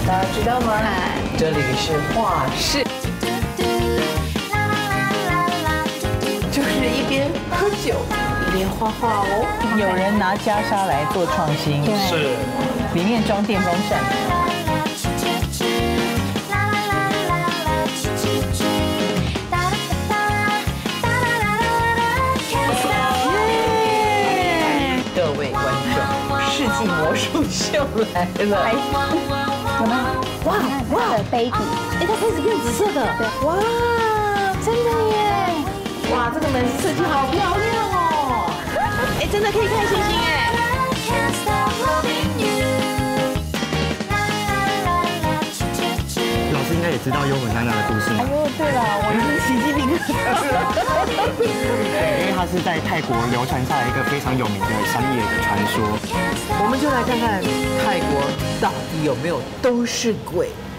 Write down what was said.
大家知道吗？这里是画室，就是一边喝酒一边画画哦。 有人拿袈裟来做创新， 是， 里面装电风扇。 各位观众，世纪魔术秀来了！ 有没有？哇哇的 baby， 哎，它开始变紫色的，哇， 真的耶！ 哇，这个门设计好漂亮哦！哎，真的可以看星星哎！ 老师应该也知道幽魂娜娜的故事嘛？ 哎呦，对了，我已经起鸡皮疙瘩了。 对，因为它是在泰国流传下来一个非常有名的山野的传说。 我们就来看看泰国到底有没有都是鬼。